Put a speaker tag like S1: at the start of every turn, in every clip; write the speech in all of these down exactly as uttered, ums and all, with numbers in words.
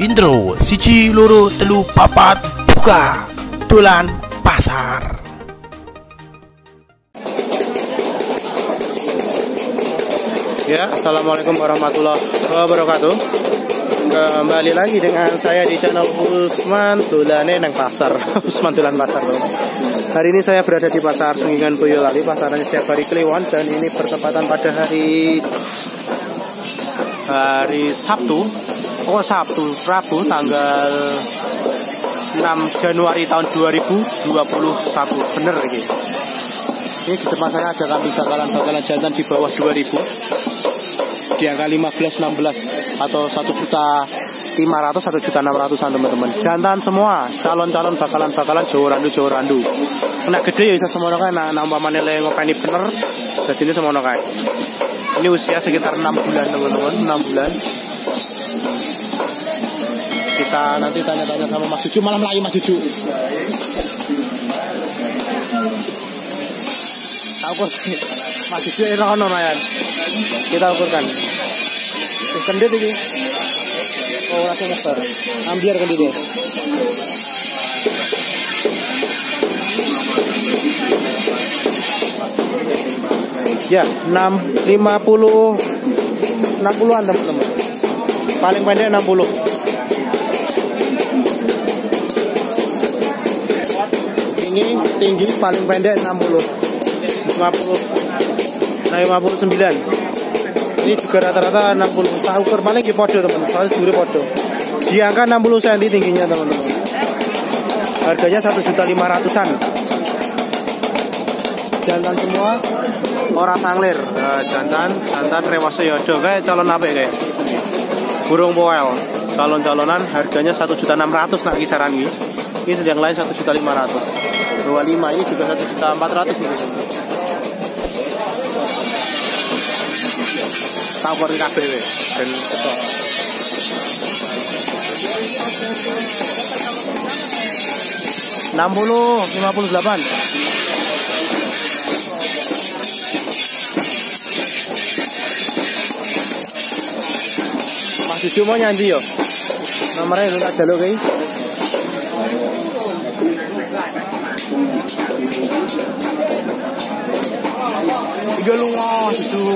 S1: Intro siji loro telu papat buka dolan pasar.
S2: Ya, assalamualaikum warahmatullahi wabarakatuh. Kembali lagi dengan saya di channel Usman Dolane nang pasar. Usman Dolan Pasar. Hari ini saya berada di pasar Sunggingan Boyolali. Pasarannya setiap hari Kliwon dan ini bertepatan pada hari hari Sabtu. Oh Sabtu, Rabu tanggal enam Januari tahun dua ribu dua puluh satu. Bener ini. Ini di depan saya ada kambing bakalan-bakalan jantan di bawah dua ribu. Di angka lima belas enam belas atau satu juta lima ratus satu juta enam ratusan teman-teman. Jantan semua, calon-calon bakalan-bakalan Jawa Randu Jawa Randu. Kena gede ya bisa semono kae nak umpamane le ngopeni bener. Dadi ini semono kae. Ini usia sekitar enam bulan teman-teman, enam bulan. Kita nanti tanya-tanya sama Mas Juju, malam lagi Mas Juju. Tahu kok Mas Juju ora ono mayan. Kita ukurkan. Kendit ini. Oh, langsung ngeser. Ambiar kenditnya. Ya, enam lima puluh enam puluhan teman-teman. Paling pendek enam puluh. Ini tinggi paling pendek enam puluh. lima puluh. Nah, lima puluh sembilan. Ini juga rata-rata enam puluh. Tak ukur paling di podo teman-teman. Soalnya duri podo. Di angka enam puluh sentimeter tingginya teman-teman. Harganya satu juta lima ratusan. Jantan semua orang sanglir. Nah, jantan, jantan rewase yodo kayak calon apa kayak. Burung poel. Calon-calonan harganya satu juta enam ratus nak kisaran ini. Ini yang lain satu juta lima ratus. dua puluh lima ini juga satu juta empat ratus nih. Tahu per K B W dan ketok. enam puluh, lima puluh delapan. Mas Juju mau nyanyi yo. Nomornya lu tak jaluk kayak. Tiga lunga Juju.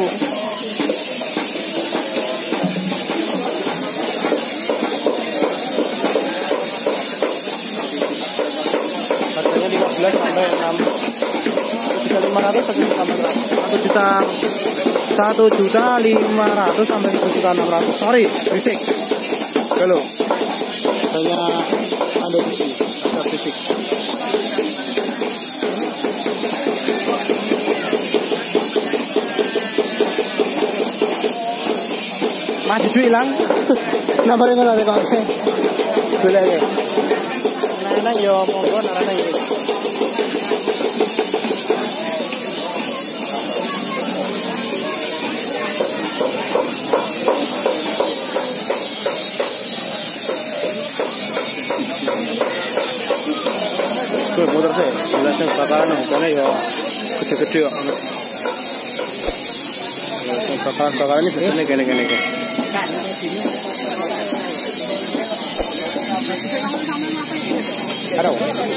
S2: lima belas sampai enam juta lima ratus satu juta satu juta lima ratus sampai satu juta enam ratus. Sorry, berisik. Halo. Saya ada berisik, ada berisik. Mas Juju hilang. Nomornya nggak ada kok. Boleh ya. Nah, yo monggo narana iki. Tuh motor saya, jelasnya bakalan karena ya gede-gede kok. Bakalan-bakalan ini sebetulnya gini-gini. Ada.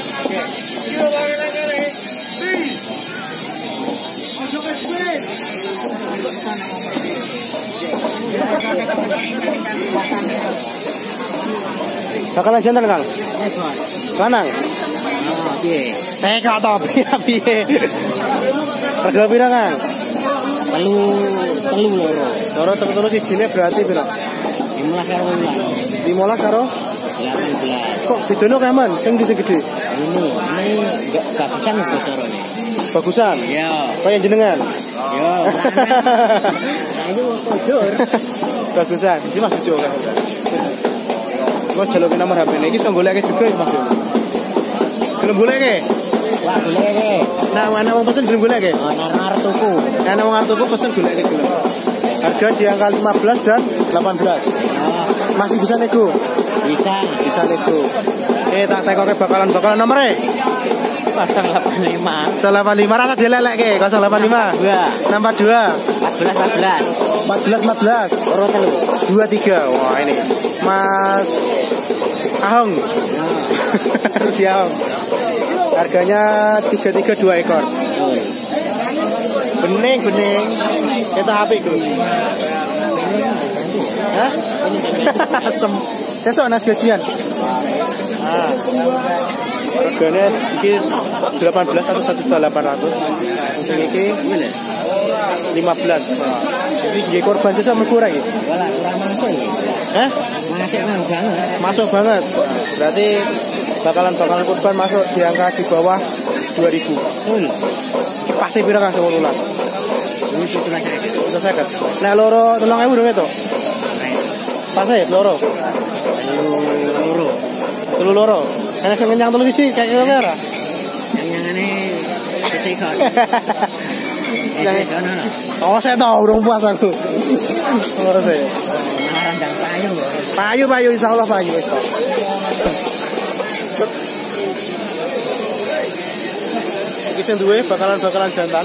S2: Bakalan jantan Kang. Lanang. Ah, piye? Eh, gak tau piye. Harga pira Kang? Telu, telu loro. Loro telu-telu sijine berarti pira? lima belas karo lima belas karo delapan belas. Kok bedono kaman sing gede gede? Ini, ini enggak bagusan bocorone. Bagusan? Iya. Kaya jenengan? Iya. Nah, itu bocor. Bagusan. Iki Mas Jujo kan. Kok jaluke nomor H P-ne iki iso goleke juga Mas. Gelem goleke? Wah, goleke. Nah, mana wong pesen gelem goleke? Oh, nang tuku. Nah, wong arep tuku pesen goleke gelem. Harga di angka lima belas dan delapan belas. Oh. Masih bisa nego? Bisa, bisa nego. Eh, tak tekoke bakalan-bakalan nomornya. nol delapan lima. nol delapan lima rasa dilelekke nol delapan lima. enam empat dua. empat belas empat belas. empat belas empat belas. dua tiga. Wah, ini. Mas Ahong. Rudy Ahong. Harganya tiga tiga dua ekor. Bening, bening. Kita H P ku. Hah? Asem. Sesok nas gajian. Ah. Harganya iki delapan belas atau satu juta delapan ratus. Sing iki lima belas. Jadi nggih korban sesuk mlebu ra iki?
S3: Wala kurang masuk.
S2: Hah?
S3: Masuk banget.
S2: Masuk banget. Berarti bakalan bakalan korban masuk di angka di bawah dua ribu.
S3: Betul.
S2: Iki pasti pira Kang sepuluh lunas?
S3: Ini itu lagi.
S2: Itu seket. Nek loro tolong ewu dong itu. Pasti loro.
S3: Loro.
S2: Telu loro. Enak sing kenyang telu siji kayak ngono ora?
S3: Yang-yangane ketekon.
S2: Oh, saya tahu urung puas aku. Ora saya.
S3: Naran dan payu.
S2: Payu payu insyaallah payu wis. Iki sing duwe bakalan-bakalan jantan.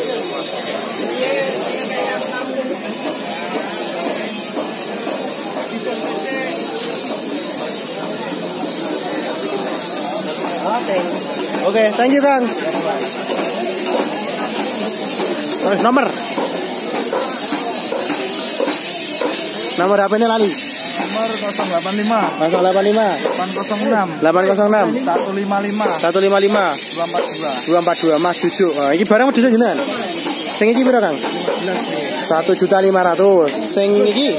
S3: Oke.
S2: Oke, thank you Kang. Terus nomor. Nomor H P-nya lali.
S1: Nomor nol delapan lima
S2: nol delapan lima
S1: delapan nol enam
S2: delapan nol enam
S1: satu lima lima
S2: satu lima lima
S1: dua empat dua
S2: dua empat dua Mas Jujuk. Nah, ini barang medhus jenengan. Sing iki pira Kang? satu juta lima ratus. Sing iki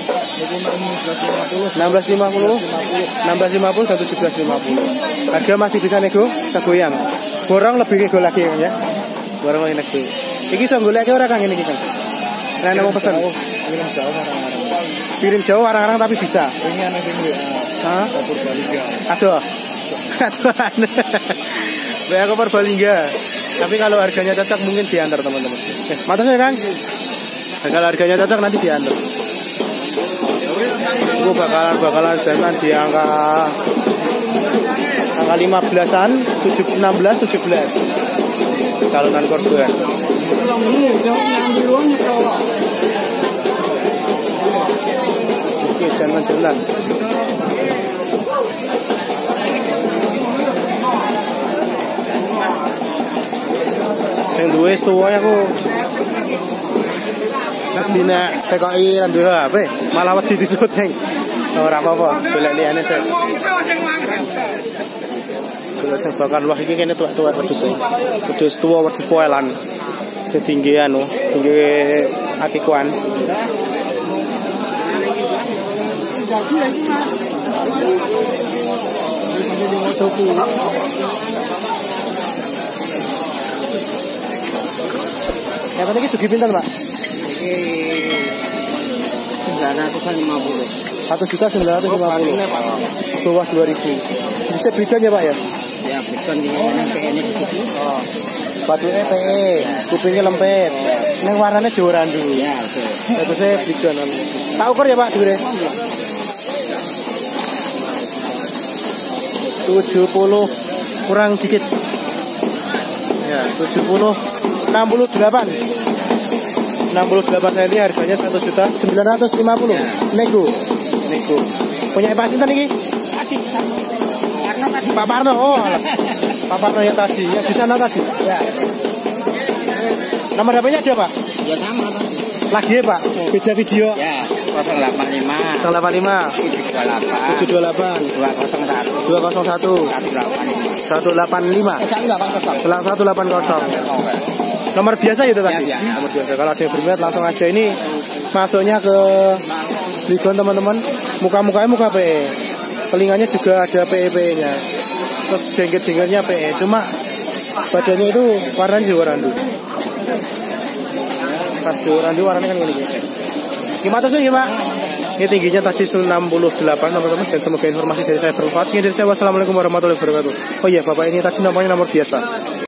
S2: enam belas lima puluh enam belas lima puluh dan tujuh belas lima puluh. Harga masih bisa nego, kegoyang. Borong lebih nego lagi ya. Borong lagi nego. Iki iso golek ora Kang ini iki Kang? Nek mau pesen.
S1: kirim jauh orang-orang
S2: Kirim jauh orang-orang tapi bisa.
S1: ini aneh sini
S2: Hah?
S1: dapur Balingga
S2: Aduh. Aduh. Saya ke Purbalingga. Tapi kalau harganya cocok mungkin diantar teman-teman. Eh, mantap ya Kang? Nah, kalau harganya cocok nanti diantar. Gue bakalan bakalan jantan di angka angka lima belasan, tujuh enam belas, tujuh belas. Calonan korban. Oke, jangan-jangan. Yang duwe tuwa aku dina tekoki lan duwe H P malah wedi disuting. Ora apa-apa, golek liyane sik. Golek sing bakal wah iki kene tuwek-tuwek wedhus e. Wedhus tuwa wedhus poelan. Sing tinggi anu, tinggi akikuan. Ya tadi itu pinten Pak?
S3: sembilan ratus lima puluh.
S2: Satu juta sembilan ratus lima puluh. Bawah dua ribu. Bisa berikan ya Pak ya?
S3: Ya berikan di mana P E-nya di situ.
S2: Oh. Batunya P E, kupingnya lempet. Ini warnanya Jawa Randu.
S3: Ya betul.
S2: Itu saya berikan. Tak ukur ya Pak dure. tujuh puluh kurang dikit. Ya, tujuh puluh enam puluh delapan. enam puluh delapan senti harganya satu juta sembilan ratus lima puluh. Nego. Nego. Punya Pak Sinten iki? Pak Parno. Oh, Pak Parno yang tadi, yang di sana tadi.
S3: Ya.
S2: Nomor H P-nya ada Pak?
S3: Ya sama Pak.
S2: Lagi ya Pak? Beda video.
S3: Ya, nol delapan lima
S2: nol delapan lima
S3: tujuh dua delapan
S2: tujuh dua delapan
S3: dua nol satu
S2: dua nol satu
S3: satu delapan lima
S2: satu delapan lima
S3: selang
S2: satu delapan nol. Nomor biasa itu tadi?
S3: Ya, ya.
S2: Nomor biasa. Kalau ada yang berminat langsung aja ini masuknya ke Ligon teman-teman. Muka-mukanya muka P E. Telinganya juga ada P E P E-nya. Terus jenggot-jenggotnya P E. Cuma badannya itu warnanya Jawa Randu. Pas Jawa Randu warnanya kan gini. Gimana sih gimana? Ini tingginya tadi enam puluh delapan teman-teman. Dan semoga informasi dari saya bermanfaat. Ini dari saya wassalamualaikum warahmatullahi wabarakatuh. Oh iya Bapak ini tadi namanya nomor biasa.